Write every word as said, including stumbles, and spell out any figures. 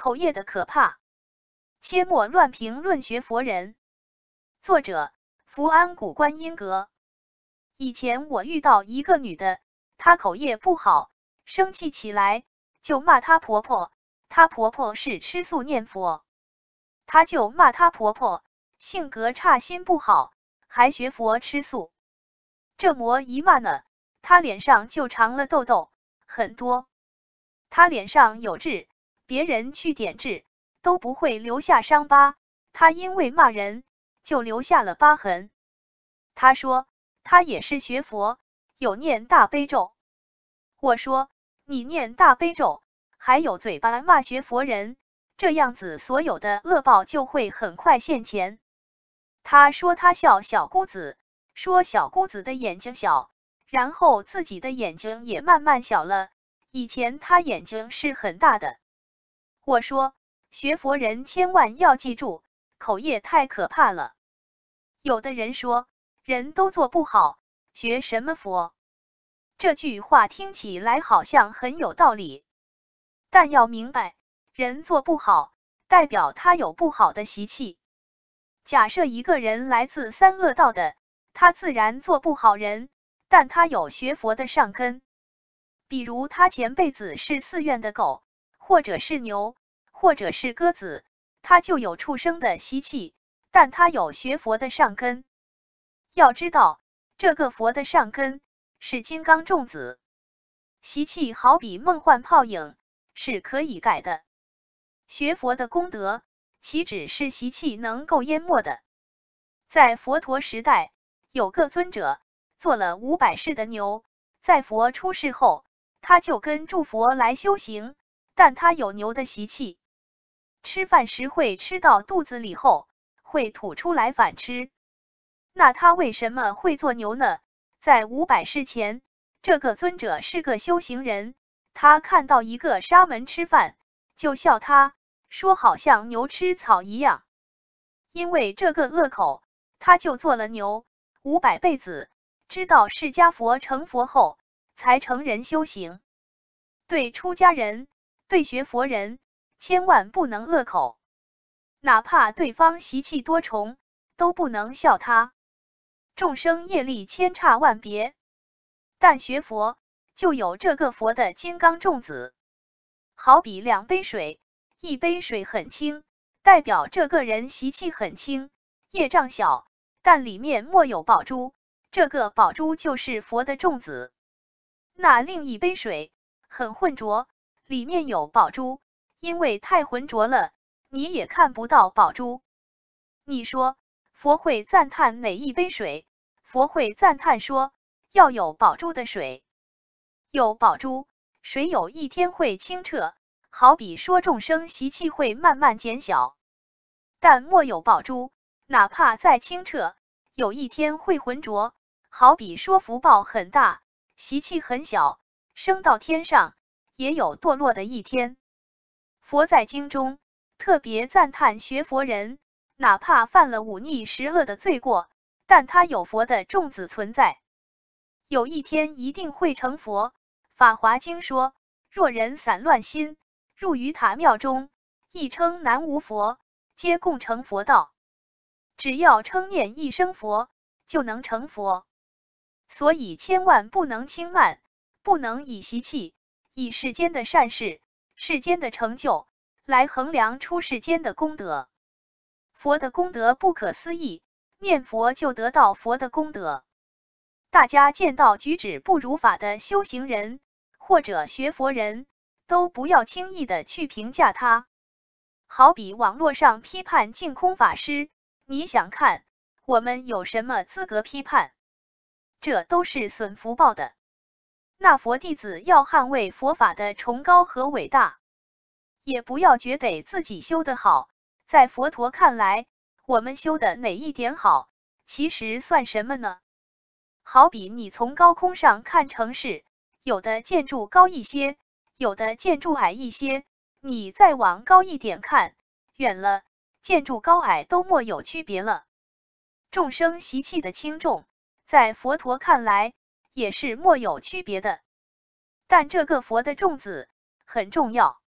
口业的可怕，切莫乱评论学佛人。作者：福安谷观音阁。以前我遇到一个女的，她口业不好，生气起来就骂她婆婆，她婆婆是吃素念佛，她就骂她婆婆性格差，心不好，还学佛吃素。这么一骂呢，她脸上就长了痘痘，很多。她脸上有痣，别人去点痣都不会留下伤疤，她因为骂人就留下了疤痕。她说她也是学佛，有念大悲咒。我说你念大悲咒，还有嘴巴骂学佛人，这样子所有的恶报就会很快现前。她说她笑小姑子，说小姑子的眼睛小，然后自己的眼睛也慢慢小了，以前她眼睛是很大的。我说学佛人千万要记住，口业太可怕了。有的人说人都做不好，学什么佛？这句话听起来好像很有道理，但要明白，人做不好，代表他有不好的习气。假设一个人来自三恶道的，他自然做不好人，但他有学佛的善根。比如他前辈子是寺院的狗，或者是牛，或者是鸽子，他就有畜生的习气，但他有学佛的善根。要知道，这个佛的善根是金刚种子，习气好比梦幻泡影，是可以改的。学佛的功德，岂止是习气能够淹没的？在佛陀时代，有个尊者做了五百世的牛，在佛出世后，他就跟住佛来修行，但他有牛的习气，吃饭时会吃到肚子里后，会吐出来反吃。那他为什么会做牛呢？在五百世前，这个尊者是个修行人，他看到一个沙门吃饭，就笑他，说好像牛吃草一样。因为这个恶口，他就做了牛，五百辈子，知道释迦佛成佛后，才成人修行。对出家人，对学佛人，千万不能恶口，哪怕对方习气多重，都不能笑他。众生业力千差万别，但学佛就有这个佛的金刚种子。好比两杯水，一杯水很轻，代表这个人习气很轻，业障小，但里面没有宝珠，这个宝珠就是佛的种子。那另一杯水很浑浊，里面有宝珠，因为太浑浊了，你也看不到宝珠。你说佛会赞叹哪一杯水？佛会赞叹说要有宝珠的水。有宝珠，水有一天会清澈，好比说众生习气会慢慢减小。但莫有宝珠，哪怕再清澈，有一天会浑浊，好比说福报很大，习气很小，升到天上，也有堕落的一天。佛在经中特别赞叹学佛人，哪怕犯了忤逆十恶的罪过，但他有佛的种子存在，有一天一定会成佛。法华经说，若人散乱心，入于塔庙中，亦称南无佛，皆共成佛道。只要称念一声佛，就能成佛。所以千万不能轻慢，不能以习气，以世间的善事，世间的成就，来衡量出世间的功德。佛的功德不可思议，念佛就得到佛的功德。大家见到举止不如法的修行人，或者学佛人，都不要轻易的去评价他。好比网络上批判净空法师，你想看，我们有什么资格批判？这都是损福报的。那佛弟子要捍卫佛法的崇高和伟大，也不要觉得自己修得好，在佛陀看来，我们修的哪一点好，其实算什么呢？好比你从高空上看城市，有的建筑高一些，有的建筑矮一些，你再往高一点看，远了，建筑高矮都没有区别了。众生习气的轻重，在佛陀看来，也是没有区别的。但这个佛的种子很重要。